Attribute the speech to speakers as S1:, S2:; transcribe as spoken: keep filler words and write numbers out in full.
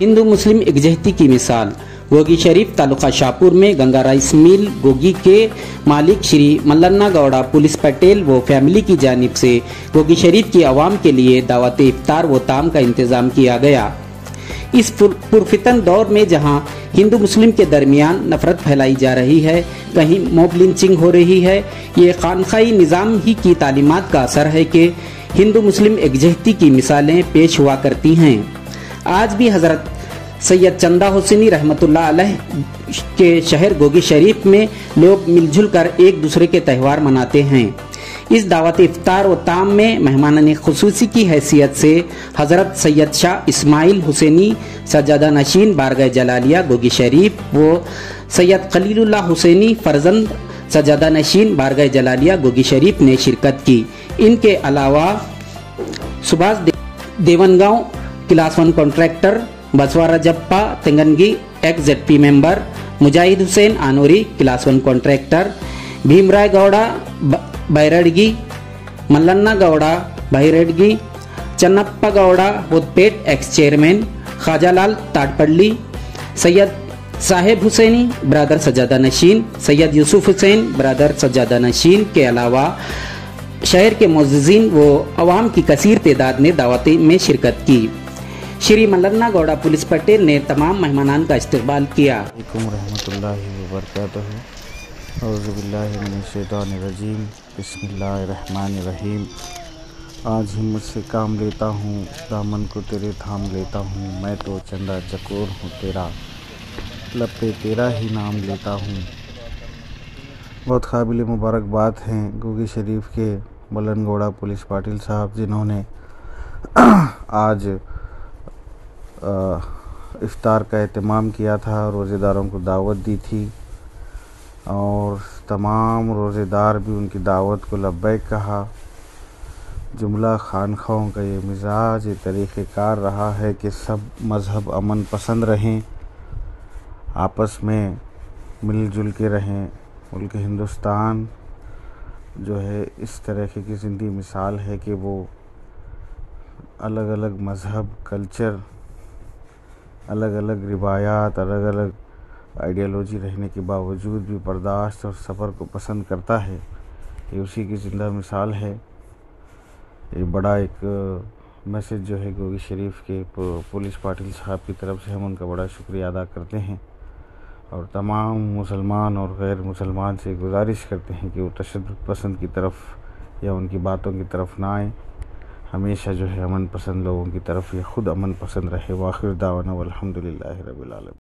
S1: हिंदू मुस्लिम एकजहती की मिसाल। गोगी शरीफ तालुका शाहपुर में गंगा राइस मिल गोगी के मालिक श्री मल्लन्ना गौड़ा पुलिस पटेल व फैमिली की जानिब से गोगी शरीफ की आवाम के लिए दावत इफ्तार व ताम का इंतजाम किया गया। इस पुरफितन दौर में जहां हिंदू मुस्लिम के दरमियान नफरत फैलाई जा रही है, कहीं मॉब लिंचिंग हो रही है, ये खानखाई निज़ाम ही की तालीमात का असर है कि हिंदू मुस्लिम एकजहती की मिसालें पेश हुआ करती हैं। आज भी हजरत सैयद चंदा हुसैनी रहमतुल्लाह अलैह के शहर गोगी शरीफ में लोग मिलजुल कर एक दूसरे के त्यौहार मनाते हैं। इस दावत इफ्तार व ताम में मेहमानान खुसूसी की हैसियत से हजरत सैयद शाह इस्माइल हुसैनी सज्जादा नशीन बारगाह जलालिया गोगी शरीफ व सैयद खलीलुल्लाह हुसैनी फरजंद सज्जादा नशीन बारगाह जलालिया गोगी शरीफ ने शिरकत की। इनके अलावा सुभाष दे, Devanagaon class one contractor, Basava Rajappa Tenganagi ex ZP member, Mujahid Hussain Anori class one contractor, Bhimaray Gowda Bairadagi, Mallanna Gowda Bairadagi, Channappa Gowda Hodpet ex chairman, Khwajalal Tatpalli, Syed Saheb Husaini brother सज्जादा नशीन, सैयद यूसुफ हुसैन ब्रदर सज्जादा नशीन के अलावा शहर के मुअज़्ज़िज़ीन व अवाम की कसीर तादाद ने दावत में शिरकत की। श्री मल्लन्ना गौड़ा पुलिस पटेल ने तमाम मेहमानान का इस्तकबाल किया।
S2: रहमतुल्लाहि व बरकातहू। औज़ु बिल्लाहि मिनश शैतानिर रजीम। बिस्मिल्लाहिर्रहमानिर्रहीम। आज हिम्मत से काम लेता हूँ, दामन को तेरे थाम लेता हूँ। मैं तो चंदा चकोर हूँ तेरा, लब पे तेरा ही नाम लेता हूँ। बहुत काबिल मुबारकबाद हैं गोगी शरीफ के मल्लन गौड़ा पुलिस पाटिल साहब, जिन्होंने आज इफ्तार का एहतमाम किया था, रोज़ेदारों को दावत दी थी और तमाम रोज़ेदार भी उनकी दावत को लब्बैक कहा। जुमला खानखाओं का ये मिजाज, ये तरीक़ेकार रहा है कि सब मज़हब अमन पसंद रहें, आपस में मिलजुल के रहें। मुल्क हिंदुस्तान जो है इस तरह की ज़िंदगी मिसाल है कि वो अलग अलग मज़हब, कल्चर, अलग अलग रिवायात, अलग अलग आइडियोलॉजी रहने के बावजूद भी बर्दाश्त और सब्र को पसंद करता है। ये उसी की ज़िंदा मिसाल है। ये बड़ा एक मैसेज जो है गोगी शरीफ के पुलिस पाटिल साहब की तरफ से, हम उनका बड़ा शुक्रिया अदा करते हैं और तमाम मुसलमान और गैर मुसलमान से गुजारिश करते हैं कि वो तशद्दुद पसंद की तरफ या उनकी बातों की तरफ ना आए। हमेशा जो है अमन पसंद लोगों की तरफ ये ख़ुद अमन पसंद रहे। वाखिर दावाना वल्हम्दुलिल्लाहि रब्बिल आलमीन।